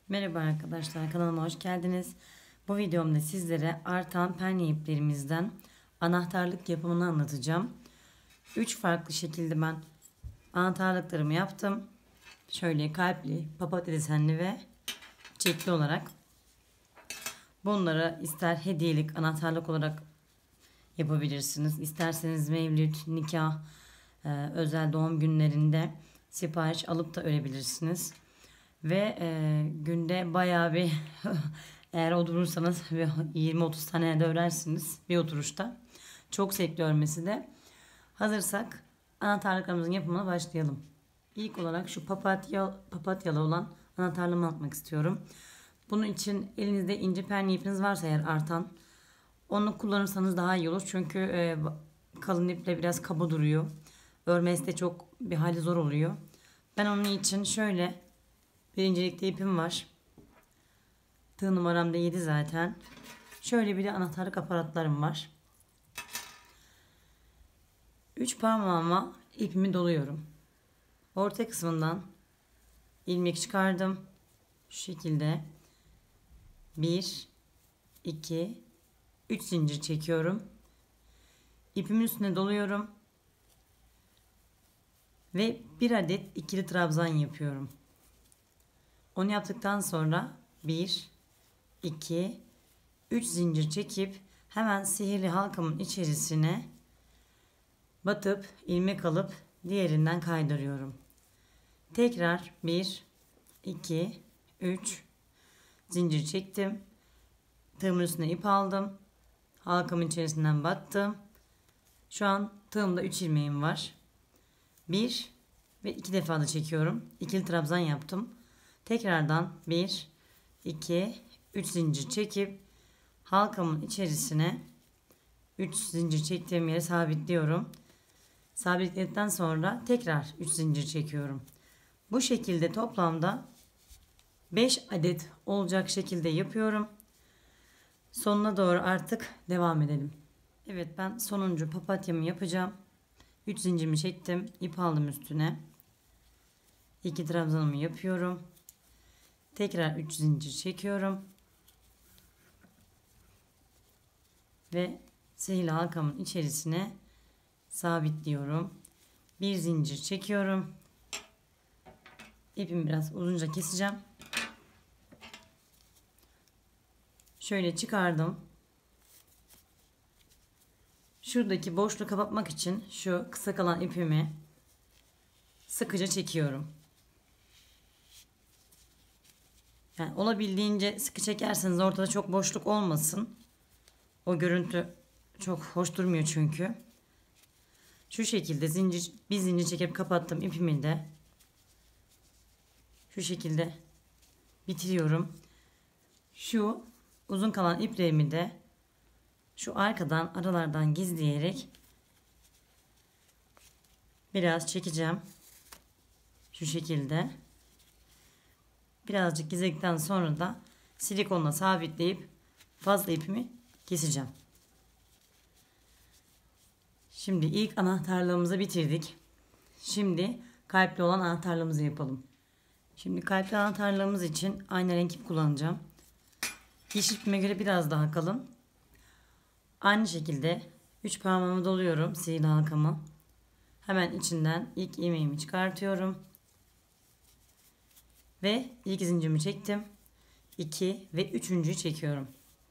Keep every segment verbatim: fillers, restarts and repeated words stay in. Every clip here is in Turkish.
Merhaba arkadaşlar, kanalıma hoş geldiniz. Bu videomda sizlere artan penye iplerimizden anahtarlık yapımını anlatacağım. üç farklı şekilde ben anahtarlıklarımı yaptım. Şöyle kalpli, papatya desenli ve çiçekli olarak. Bunları ister hediyelik anahtarlık olarak yapabilirsiniz. İsterseniz mevlüt, nikah, özel doğum günlerinde sipariş alıp da örebilirsiniz. Ve e, günde bayağı bir eğer oturursanız yirmi otuz tane de örersiniz bir oturuşta. Çok zevkli örmesi de. Hazırsak anahtarlıklarımızın yapımına başlayalım. İlk olarak şu papatya, papatyalı olan anahtarlığımı atmak istiyorum. Bunun için elinizde ince penye ipiniz varsa eğer artan, onu kullanırsanız daha iyi olur. Çünkü e, kalın iple biraz kaba duruyor. Örmesi de çok bir hali zor oluyor. Ben onun için şöyle birincilikte ipim var. Tığ numaram da yedi zaten. Şöyle bir de anahtarlık aparatlarım var. üç parmağıma ipimi doluyorum. Orta kısmından ilmek çıkardım. Şu şekilde bir, iki, üç zincir çekiyorum. İpimin üstüne doluyorum. Ve bir adet ikili trabzan yapıyorum. Onu yaptıktan sonra bir, iki, üç zincir çekip hemen sihirli halkamın içerisine batıp ilmek alıp diğerinden kaydırıyorum. Tekrar bir, iki, üç zincir çektim. Tığımın üstüne ip aldım. Halkamın içerisinden battım. Şu an tığımda üç ilmeğim var. bir ve iki defa da çekiyorum. İkili trabzan yaptım. Tekrardan bir, iki, üç zincir çekip halkamın içerisine üç zincir çektiğim yere sabitliyorum. Sabitledikten sonra tekrar üç zincir çekiyorum. Bu şekilde toplamda beş adet olacak şekilde yapıyorum. Sonuna doğru artık devam edelim. Evet, ben sonuncu papatyamı yapacağım. üç zincirimi çektim. İp aldım üstüne. iki trabzanımı yapıyorum. Tekrar üç zincir çekiyorum. Ve sihirli halkamın içerisine sabitliyorum. Bir zincir çekiyorum. İpimi biraz uzunca keseceğim. Şöyle çıkardım. Şuradaki boşluğu kapatmak için şu kısa kalan ipimi sıkıca çekiyorum. Yani olabildiğince sıkı çekerseniz ortada çok boşluk olmasın. O görüntü çok hoş durmuyor çünkü. Şu şekilde zincir, bir zincir çekip kapattım ipimi de. Şu şekilde bitiriyorum. Şu uzun kalan iplerimi de şu arkadan aralardan gizleyerek biraz çekeceğim. Şu şekilde. Birazcık gizledikten sonra da silikonla sabitleyip fazla ipimi keseceğim. Şimdi ilk anahtarlığımızı bitirdik. Şimdi kalpli olan anahtarlığımızı yapalım. Şimdi kalpli anahtarlığımız için aynı renk ip kullanacağım. Yeşil ipime göre biraz daha kalın. Aynı şekilde üç parmağımı doluyorum sihirli halkamı. Hemen içinden ilk ilmeğimi çıkartıyorum. Ve ilk zincirimi çektim. iki ve üçüncüyü çekiyorum.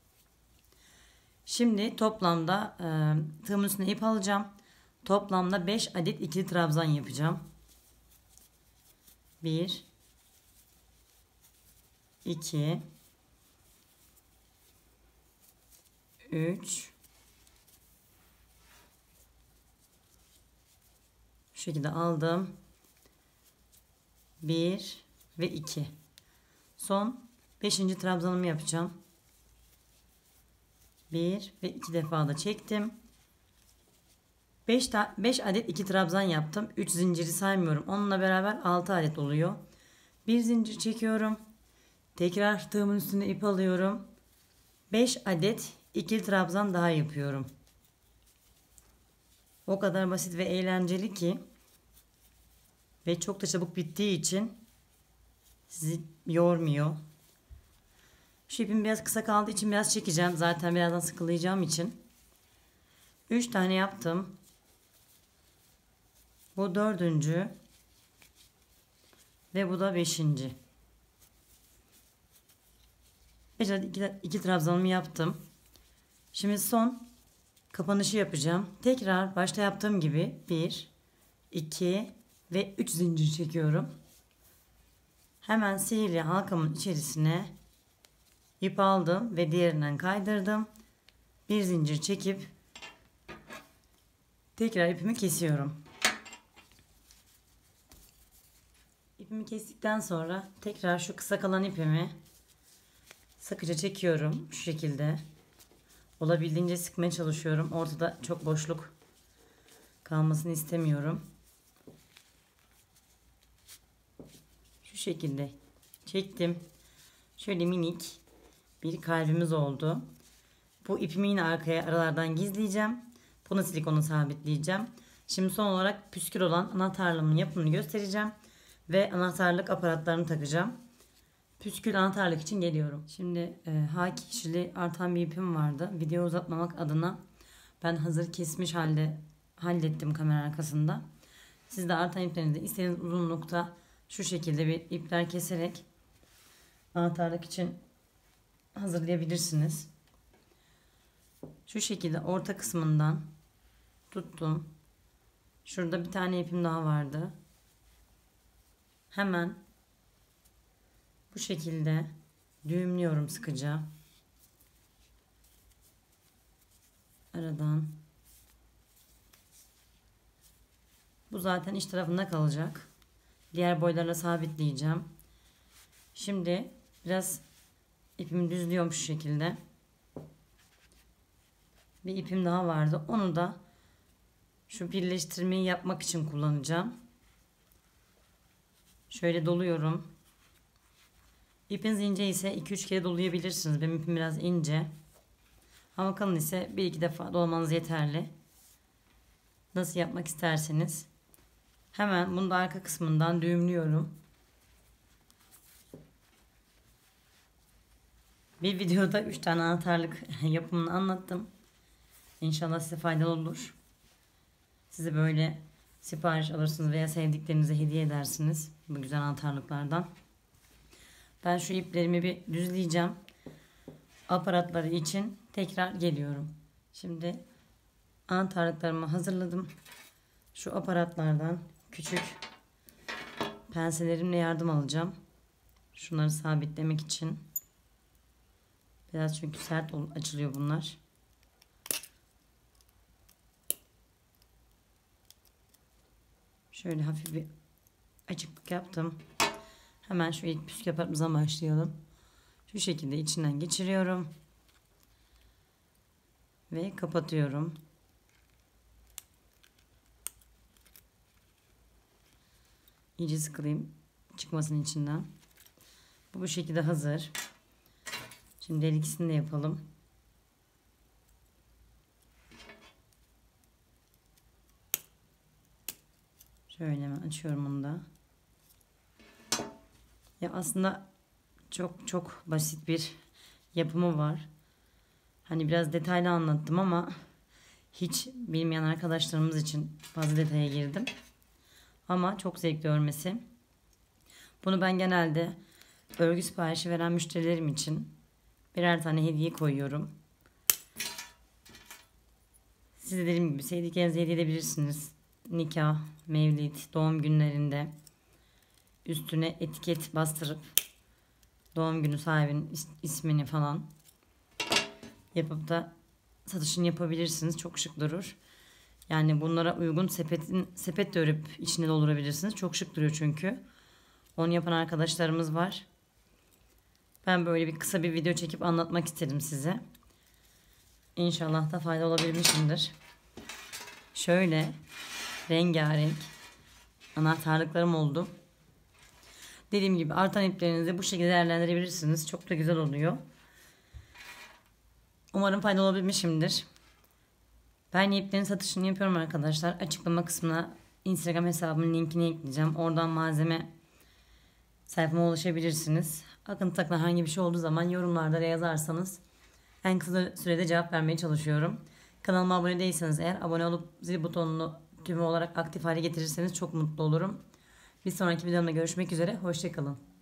Şimdi toplamda e, tığımın üstüne ip alacağım. Toplamda beş adet ikili trabzan yapacağım. bir, iki, üç, şu şekilde aldım. bir ve iki. Son beşinci trabzanımı yapacağım. bir ve iki defa da çektim. beş beş adet iki trabzan yaptım. üç zinciri saymıyorum. Onunla beraber altı adet oluyor. Bir zincir çekiyorum. Tekrar tığımın üstüne ip alıyorum. beş adet ikili trabzan daha yapıyorum. O kadar basit ve eğlenceli ki ve çok da çabuk bittiği için sizi yormuyor. Şu ipim biraz kısa kaldığı için biraz çekeceğim. Zaten birazdan sıkılayacağım için. üç tane yaptım. Bu dördüncü. Ve bu da beşinci. İşte iki, iki trabzanımı yaptım. Şimdi son kapanışı yapacağım. Tekrar başta yaptığım gibi bir, iki ve üç zincir çekiyorum. Hemen sihirli halkamın içerisine ip aldım ve diğerinden kaydırdım. Bir zincir çekip tekrar ipimi kesiyorum. İpimi kestikten sonra tekrar şu kısa kalan ipimi sıkıca çekiyorum şu şekilde. Olabildiğince sıkmaya çalışıyorum. Ortada çok boşluk kalmasını istemiyorum. Şu şekilde çektim. Şöyle minik bir kalbimiz oldu. Bu ipimi yine arkaya aralardan gizleyeceğim. Bunu silikona sabitleyeceğim. Şimdi son olarak püskül olan anahtarlığımın yapımını göstereceğim. Ve anahtarlık aparatlarını takacağım. Püskül anahtarlık için geliyorum. Şimdi e, haki kişili artan bir ipim vardı. Video uzatmamak adına ben hazır kesmiş halde hallettim kamera arkasında. Siz de artan iplerinizi istediğiniz uzunlukta şu şekilde bir ipler keserek anahtarlık için hazırlayabilirsiniz. Şu şekilde orta kısmından tuttum. Şurada bir tane ipim daha vardı. Hemen bu şekilde düğümlüyorum sıkıca. Aradan. Bu zaten iç tarafında kalacak. Diğer boylarla sabitleyeceğim. Şimdi biraz ipimi düzlüyorum şu şekilde. Bir ipim daha vardı. Onu da şu birleştirmeyi yapmak için kullanacağım. Şöyle doluyorum. İpiniz ince ise iki üç kere dolayabilirsiniz. Benim ipim biraz ince. Ama kalın ise bir iki defa dolamanız yeterli. Nasıl yapmak isterseniz. Hemen bunu da arka kısmından düğümlüyorum. Bir videoda üç tane anahtarlık yapımını anlattım. İnşallah size faydalı olur. Size böyle sipariş alırsınız veya sevdiklerinize hediye edersiniz bu güzel anahtarlıklardan. Ben şu iplerimi bir düzleyeceğim. Aparatları için tekrar geliyorum. Şimdi anahtarlıklarımı hazırladım. Şu aparatlardan küçük penselerimle yardım alacağım. Şunları sabitlemek için. Biraz çünkü sert açılıyor bunlar. Şöyle hafif bir açıklık yaptım. Hemen şu ilk püskül aparatımızdan başlayalım. Şu şekilde içinden geçiriyorum. Ve kapatıyorum. İyice sıkılayım çıkmasın içinden. Bu bu şekilde hazır. Şimdi her ikisini de yapalım. Şöyle hemen açıyorum onu da. Ya aslında çok çok basit bir yapımı var. Hani biraz detaylı anlattım ama hiç bilmeyen arkadaşlarımız için fazla detaya girdim. Ama çok zevkli örmesi. Bunu ben genelde örgü siparişi veren müşterilerim için birer tane hediye koyuyorum. Siz de dediğim gibi sevdiklerinize hediye edebilirsiniz. Nikah, mevlid, doğum günlerinde üstüne etiket bastırıp doğum günü sahibinin ismini falan yapıp da satışını yapabilirsiniz. Çok şık durur. Yani bunlara uygun sepetin, sepet de örüp içine doldurabilirsiniz. Çok şık duruyor çünkü. Onu yapan arkadaşlarımız var. Ben böyle bir kısa bir video çekip anlatmak istedim size. İnşallah da fayda olabilmişimdir. Şöyle rengarenk anahtarlıklarım oldu. Dediğim gibi artan iplerinizi bu şekilde değerlendirebilirsiniz. Çok da güzel oluyor. Umarım faydalı olabilmişimdir. Ben iplerin satışını yapıyorum arkadaşlar. Açıklama kısmına Instagram hesabımın linkini ekleyeceğim. Oradan malzeme sayfama ulaşabilirsiniz. Aklınıza takılan herhangi bir şey olduğu zaman yorumlarda da yazarsanız en kısa sürede cevap vermeye çalışıyorum. Kanalıma abone değilseniz eğer abone olup zil butonunu tümü olarak aktif hale getirirseniz çok mutlu olurum. Bir sonraki videomda görüşmek üzere. Hoşçakalın.